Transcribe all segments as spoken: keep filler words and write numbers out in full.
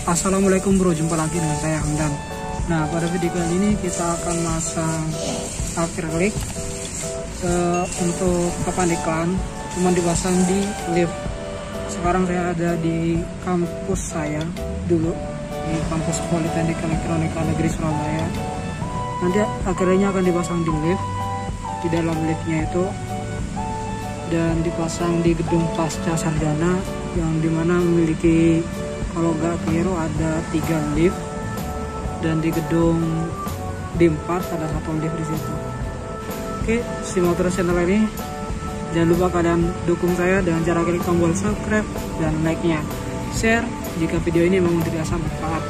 Assalamualaikum bro, jumpa lagi dengan saya Hamdan. Nah, pada video kali ini kita akan masang akrilik uh, untuk papan iklan, cuma dipasang di lift. Sekarang saya ada di kampus saya dulu, di kampus Politeknik Elektronika Negeri Surabaya. Nanti akriliknya akan dipasang di lift, di dalam liftnya itu, dan dipasang di gedung Pasca Sarjana yang dimana memiliki, kalau nggak keliru, ada tiga lift, dan di gedung D empat ada satu lift di situ. Oke, simak terus channel ini. Jangan lupa kalian dukung saya dengan cara klik tombol subscribe dan like-nya, share jika video ini memang dirasa bermanfaat.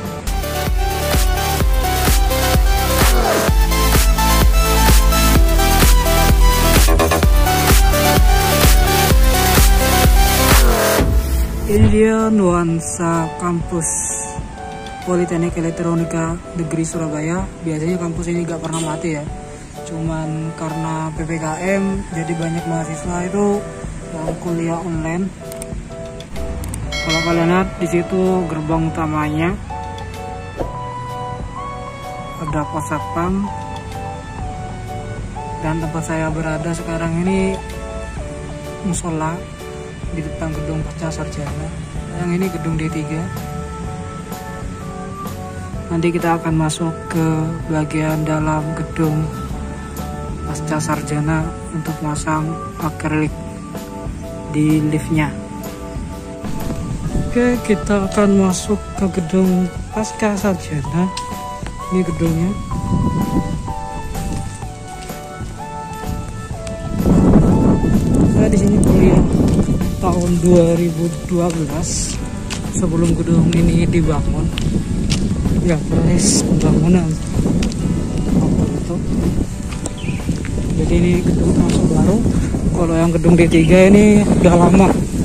Ini dia nuansa kampus Politeknik Elektronika Negeri Surabaya. Biasanya kampus ini gak pernah mati ya, cuman karena P P K M jadi banyak mahasiswa itu yang kuliah online. Kalau kalian lihat di situ gerbang utamanya, ada pos satpam, dan tempat saya berada sekarang ini musola di depan gedung Pasca Sarjana. Yang ini gedung D tiga. Nanti kita akan masuk ke bagian dalam gedung Pasca Sarjana untuk masang akrilik di liftnya. Oke, kita akan masuk ke gedung Pasca Sarjana. Ini gedungnya. Saya di sini kuliah tahun dua ribu dua belas, sebelum gedung ini dibangun. Ya, proses pembangunan apa itu. Jadi ini gedung masuk baru. Kalau yang gedung D tiga ini udah lama.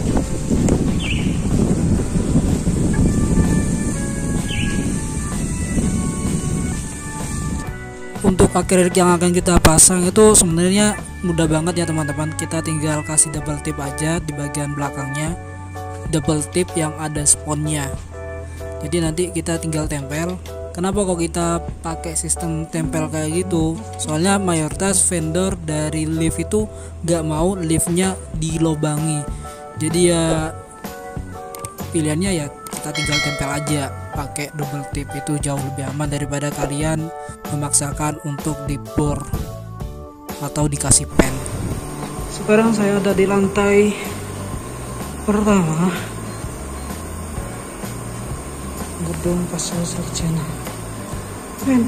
Untuk akrilik yang akan kita pasang itu sebenarnya mudah banget ya teman-teman. Kita tinggal kasih double tip aja di bagian belakangnya, double tip yang ada sponnya. Jadi nanti kita tinggal tempel. Kenapa kok kita pakai sistem tempel kayak gitu? Soalnya mayoritas vendor dari lift itu gak mau liftnya dilobangi. Jadi ya pilihannya ya kita tinggal tempel aja pakai double tip. Itu jauh lebih aman daripada kalian memaksakan untuk dibor atau dikasih pen. Sekarang saya ada di lantai pertama gedung Pasca Sarjana. Men,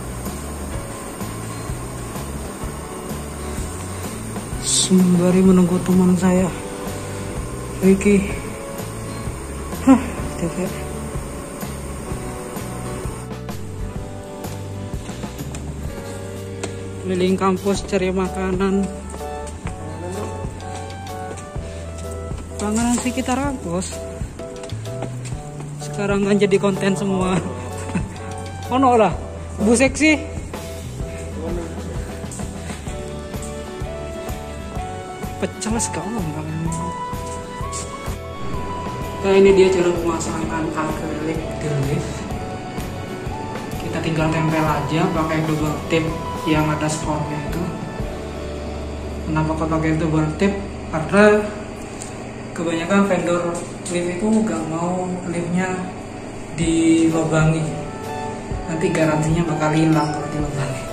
sembari menunggu teman saya Ricky. Hah, capek. Keliling kampus cari makanan. Panganan sekitar kampus sekarang kan jadi konten semua. Ono lah, bu seksi. Pecel sekali banget. Nah, ini dia cara pemasangan akrilik di lift. Kita tinggal tempel aja pakai double tip yang ada sponnya itu. Kenapa kok pakai double tip? Karena kebanyakan vendor lift itu gak mau liftnya dilobangi. Nanti garansinya bakal hilang kalau dilobangi.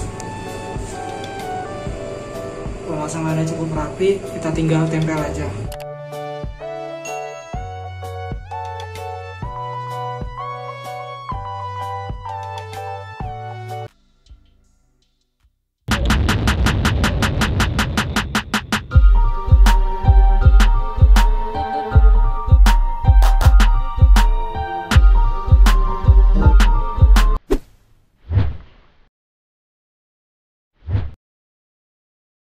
Pemasangannya cukup rapi, kita tinggal tempel aja.